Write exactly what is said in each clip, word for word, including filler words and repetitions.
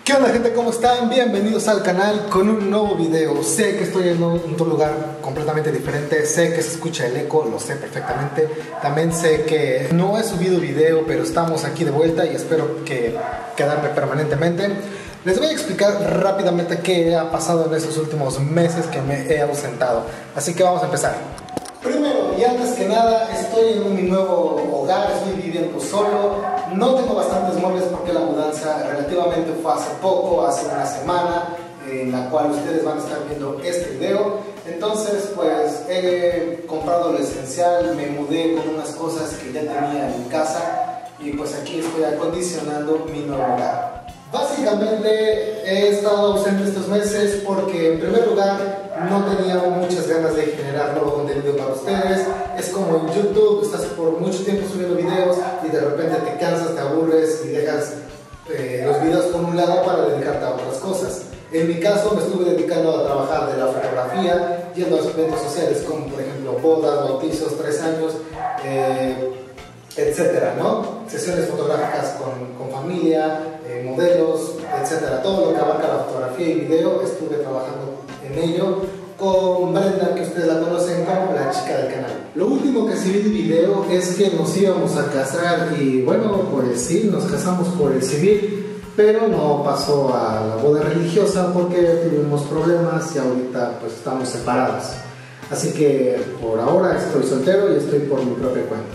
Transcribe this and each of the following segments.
¿Qué onda, gente? ¿Cómo están? Bienvenidos al canal con un nuevo video. Sé que estoy en un lugar completamente diferente, sé que se escucha el eco, lo sé perfectamente. También sé que no he subido video, pero estamos aquí de vuelta y espero que quedarme permanentemente. Les voy a explicar rápidamente qué ha pasado en estos últimos meses que me he ausentado. Así que vamos a empezar. Primero y antes que nada, estoy en mi nuevo hogar, estoy viviendo solo. No tengo bastantes muebles porque la mudanza relativamente fue hace poco, hace una semana, en la cual ustedes van a estar viendo este video. Entonces, pues he comprado lo esencial, me mudé con unas cosas que ya tenía en mi casa y pues aquí estoy acondicionando mi nuevo hogar. Básicamente he estado ausente estos meses porque, en primer lugar, no tenía muchas ganas de generar nuevo contenido para ustedes. Es como en YouTube, estás por mucho tiempo subiendo videos y de repente te cansas, te aburres y dejas eh, los videos por un lado para dedicarte a otras cosas. En mi caso me estuve dedicando a trabajar de la fotografía, yendo a eventos sociales como por ejemplo bodas, bautizos, tres años, eh, etcétera, ¿no? Sesiones fotográficas con, con familia, eh, modelos, etcétera. Todo lo que abarca la fotografía y video estuve trabajando en ello con Brenda, que ustedes la conocen como la chica del canal. Lo último que se vi del video es que nos íbamos a casar y bueno, pues sí, nos casamos por el civil, pero no pasó a la boda religiosa porque tuvimos problemas y ahorita pues estamos separados. Así que por ahora estoy soltero y estoy por mi propia cuenta.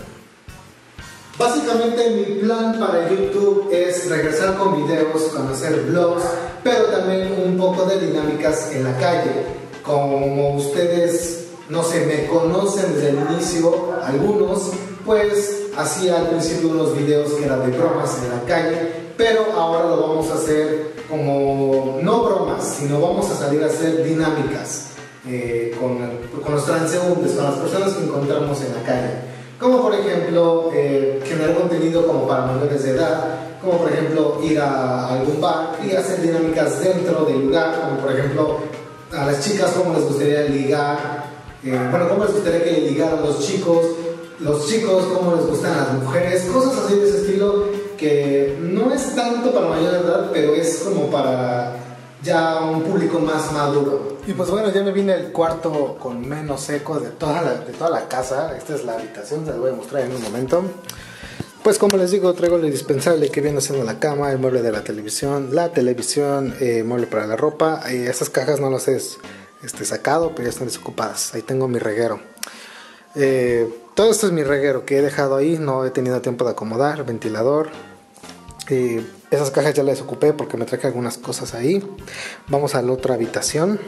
Básicamente mi plan para YouTube es regresar con videos, con hacer vlogs, pero también un poco de dinámicas en la calle. Como ustedes, no sé, me conocen desde el inicio, algunos, pues hacía al principio unos videos que eran de bromas en la calle, pero ahora lo vamos a hacer como, no bromas, sino vamos a salir a hacer dinámicas eh, con, con los transeúntes, con las personas que encontramos en la calle. Como por ejemplo, eh, generar contenido como para mayores de edad, como por ejemplo ir a algún bar y hacer dinámicas dentro del lugar, como por ejemplo a las chicas cómo les gustaría ligar, eh, bueno, cómo les gustaría que le ligaran los chicos, los chicos cómo les gustan las mujeres, cosas así de ese estilo que no es tanto para mayores de edad, pero es como para ya un público más maduro. Y pues bueno, ya me vine el cuarto con menos eco de toda la, de toda la casa. Esta es la habitación, se la voy a mostrar en un momento. Pues como les digo, traigo lo indispensable que viene siendo la cama, el mueble de la televisión, la televisión, eh, mueble para la ropa. Eh, estas cajas no las he este, sacado, pero ya están desocupadas. Ahí tengo mi reguero. Eh, todo esto es mi reguero que he dejado ahí, no he tenido tiempo de acomodar, ventilador. Eh, esas cajas ya las ocupé porque me traje algunas cosas ahí. Vamos a la otra habitación.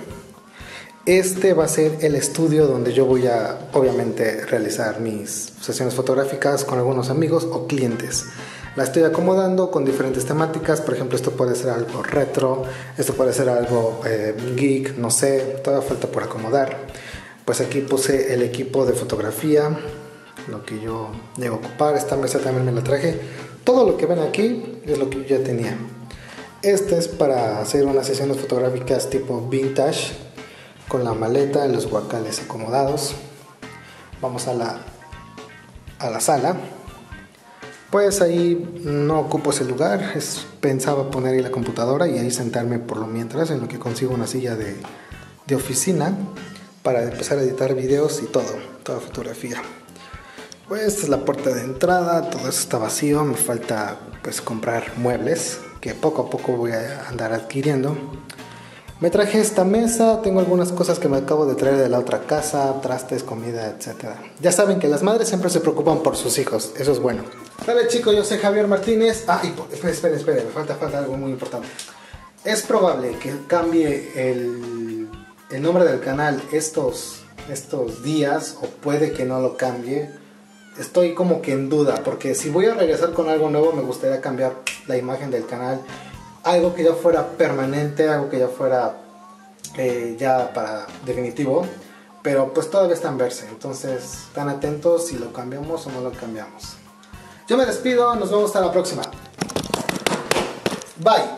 Este va a ser el estudio donde yo voy a, obviamente, realizar mis sesiones fotográficas con algunos amigos o clientes. La estoy acomodando con diferentes temáticas. Por ejemplo, esto puede ser algo retro, esto puede ser algo eh, geek, no sé, todavía falta por acomodar. Pues aquí puse el equipo de fotografía, lo que yo llego a ocupar. Esta mesa también me la traje. Todo lo que ven aquí es lo que yo ya tenía. Este es para hacer unas sesiones fotográficas tipo vintage, con la maleta y los guacales acomodados. Vamos a la, a la sala. Pues ahí no ocupo ese lugar, es, pensaba poner ahí la computadora y ahí sentarme por lo mientras, en lo que consigo una silla de, de oficina para empezar a editar videos y todo, toda fotografía. Pues esta es la puerta de entrada, todo eso está vacío, me falta pues comprar muebles que poco a poco voy a andar adquiriendo. Me traje esta mesa, tengo algunas cosas que me acabo de traer de la otra casa, trastes, comida, etcétera. Ya saben que las madres siempre se preocupan por sus hijos, eso es bueno. Dale chicos, yo soy Javier Martínez. Ah, y esperen, esperen, esperen, me falta, falta algo muy importante. Es probable que cambie el, el nombre del canal estos, estos días, o puede que no lo cambie. Estoy como que en duda, porque si voy a regresar con algo nuevo me gustaría cambiar la imagen del canal. Algo que ya fuera permanente, algo que ya fuera eh, ya para definitivo, pero pues todavía está en verse, entonces están atentos si lo cambiamos o no lo cambiamos. Yo me despido, nos vemos hasta la próxima. Bye.